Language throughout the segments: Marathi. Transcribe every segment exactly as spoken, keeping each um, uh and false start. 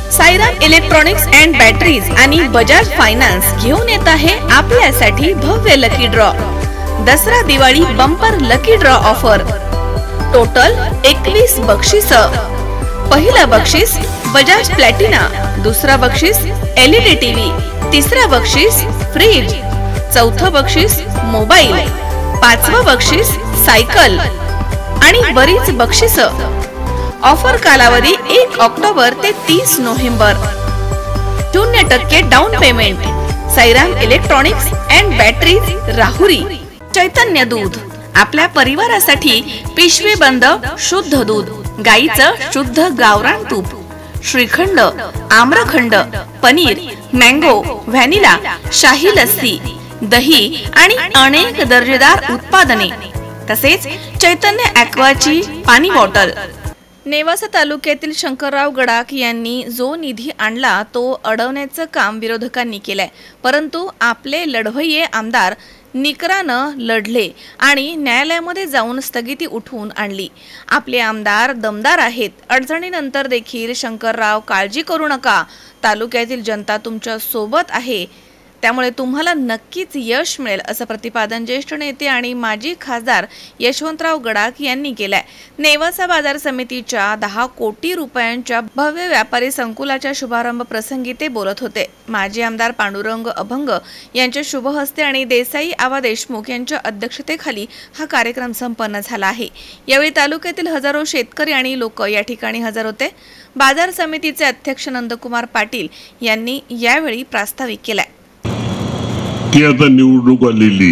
साईराम इलेक्ट्रॉनिक्स अँड बॅटरीज आणि बजाज फायनान्स घेऊन येत आहे आपल्यासाठी भव्य lucky draw. Dussehra Diwali bumper lucky draw offer. Total एकवीस बक्षीस। पहिला बक्षीस बजाज प्लॅटिना, दुसरा बक्षीस एलईडी टीव्ही, तिसरा बक्षीस फ्रीज, चौथा बक्षीस मोबाईल, पाचवा बक्षीस सायकल आणि बरीच बक्षीस। ऑफर कालावधी एक ऑक्टोबर ते तीस नोव्हेंबर। शून्य टक्के down payment. Sairam electronics and batteries Rahuri. Chaitanya दूध आपल्या परिवारासाठी पिशवी बंद शुद्ध दूध, गाईचं शुद्ध गावरान तूप, श्रीखंड, आम्रखंड, पनीर, मँगो, व्हॅनिला, शाही लस्सी, दही आणि अनेक दर्जेदार उत्पादने, तसेच चैतन्य ॲक्वाची पाणी बॉटल। नेवासा तालुक्यातील शंकरराव गडाख यांनी जो निधी आणला तो अडवण्याचं काम विरोधकांनी केलंय, परंतु आपले लढवय्ये आमदार निकरानं लढले आणि न्यायालयामध्ये जाऊन स्थगिती उठवून आणली। आपले आमदार दमदार आहेत। अडचणीनंतर देखील शंकरराव काळजी करू नका, तालुक्यातील जनता तुमच्या सोबत आहे, त्यामुळे तुम्हाला नक्कीच यश मिळेल, असं प्रतिपादन ज्येष्ठ नेते आणि माजी खासदार यशवंतराव गडाख यांनी केलंय। नेवासा बाजार समितीच्या दहा कोटी रुपयांच्या भव्य व्यापारी संकुलाच्या शुभारंभ प्रसंगी ते बोलत होते। माजी आमदार पांडुरंग अभंग यांच्या शुभ हस्ते आणि देसाई आवा देशमुख यांच्या अध्यक्षतेखाली हा कार्यक्रम संपन्न झाला आहे। यावेळी तालुक्यातील हजारो शेतकरी आणि लोक या ठिकाणी हजर होते। बाजार समितीचे अध्यक्ष नंदकुमार पाटील यांनी यावेळी प्रास्ताविक केलाय की आता निवडणूक आलेली,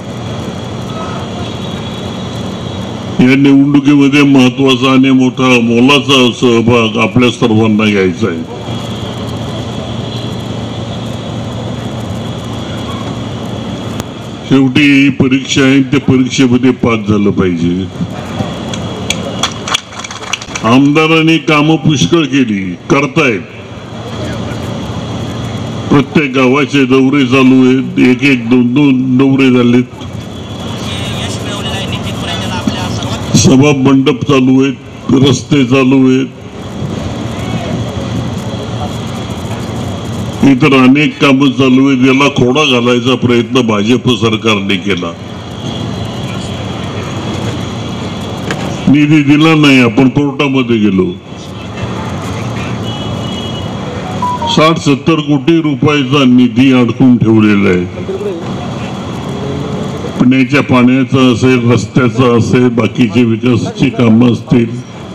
या निवडणुकीमध्ये महत्वाचा आणि मोठा मोलाचा सहभाग आपल्या सर्वांना घ्यायचा आहे। शेवटी ही परीक्षा आहे, त्या परीक्षेमध्ये पास झालं पाहिजे। आमदारांनी कामं पुष्कळ केली, करतायत। प्रत्येक गावाचे दौरे चालू आहेत, एक एक दोन दोन दौरे झालेत, सभा मंडप चालू आहेत, रस्ते चालू आहेत, इतर अनेक कामं चालू आहेत। याला खोडा घालायचा प्रयत्न भाजप सरकारने केला, निधी दिला नाही। आपण कोर्टामध्ये गेलो, साठ सत्तर कोटी रुपयाचा निधी अडकून ठेवलेला आहे। पिण्याच्या पाण्याचं असेल, रस्त्याचं असेल, बाकीचे विकासाची कामं असतील,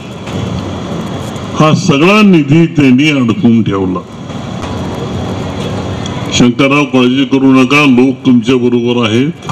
हा सगळा निधी त्यांनी अडकून ठेवला। शंकरराव काळजी करू नका, लोक तुमच्या बरोबर आहेत।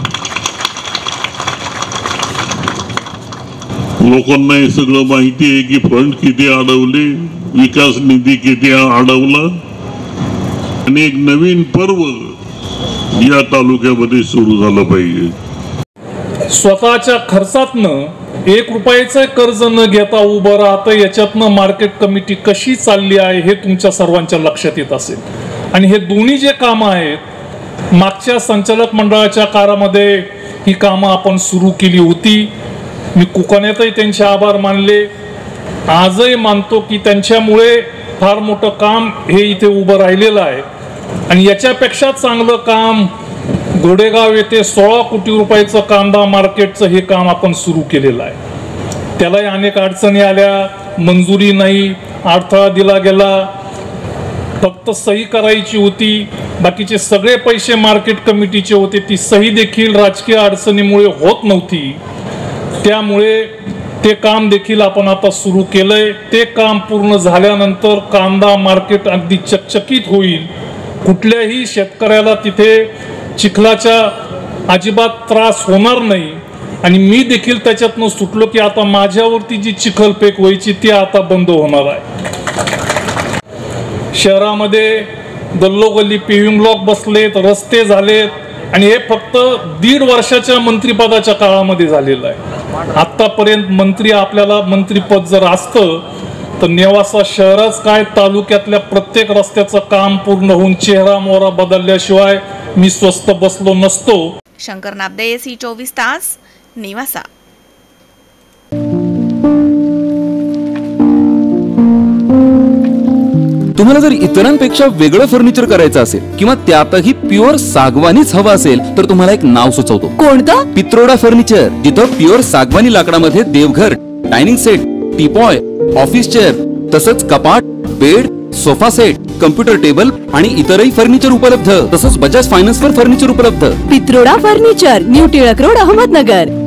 लोकांना हे सगळं माहिती आहे की फंड किती अडवले, विकास निधी किती अडवला, आणि एक नवीन पर्व या तालुक्यामध्ये सुरू झालं पाहिजे। स्वतःच्या खर्चातनं एक रुपयाचं कर्ज न घेता उभं राहतं, याच्यातनं मार्केट कमिटी कशी चालली आहे हे तुमच्या सर्वांच्या लक्षात येत असेल। आणि हे दोन्ही जे कामं आहेत, मागच्या संचालक मंडळाच्या काळामध्ये ही कामं आपण सुरू केली होती। मी कुकाण्यातही त्यांचे आभार मानले, आजही मानतो की त्यांच्यामुळे फार मोठं काम हे इथे उभं राहिलेलं आहे। आणि याच्यापेक्षा चांगलं काम घोडेगाव येथे सोळा कोटी रुपयाचं कांदा मार्केटचं हे काम आपण सुरू केलेलं आहे। त्यालाही अनेक अडचणी आल्या, मंजुरी नाही, अडथळा दिला गेला, फक्त सही करायची होती, बाकीचे सगळे पैसे मार्केट कमिटीचे होते, ती सही देखील राजकीय अडचणीमुळे होत नव्हती। त्यामुळे ते काम देखील आपण आता सुरू केलंय। ते काम पूर्ण झाल्यानंतर कांदा मार्केट अगदी चकचकीत होईल, कुठल्याही शेतकऱ्याला तिथे चिखलाचा अजिबात त्रास होणार नाही। आणि मी देखील त्याच्यातनं सुटलो की आता माझ्यावरती जी चिखलफेक व्हायची ती आता बंद होणार आहे। शहरामध्ये गल्लोगल्ली पेव्हिंग ब्लॉक बसलेत, रस्ते झालेत, आणि हे फक्त दीड वर्षाच्या मंत्रिपदाच्या काळामध्ये झालेलं आहे। आतापर्यंत मंत्री आपल्याला मंत्रिपद जर असतं तर नेवासा शहरच काय, तालुक्यातल्या प्रत्येक रस्त्याचं काम पूर्ण होऊन चेहरा मोहरा बदलल्याशिवाय मी स्वस्त बसलो नसतो। शंकर नाबदे, सी चोवीस तास, नेवासा। तुम्हाला जर इतरांपेक्षा वेगळं फर्निचर करायचं असेल किंवा त्यातही प्युअर सागवानीच हवं असेल तर तुम्हाला एक नाव सुचवतो. कोणतं? पित्रोडा फर्निचर, जिथं प्युअर सागवानी लाकडामध्ये देवघर, dining set, teapoy, office chair तसंच कपाट, bed, sofa set, computer table आणि इतरही फर्निचर उपलब्ध. तसंच बजाज फायनान्स वर फर्निचर उपलब्ध. Pitroda furniture, new Tilak road, Ahmednagar.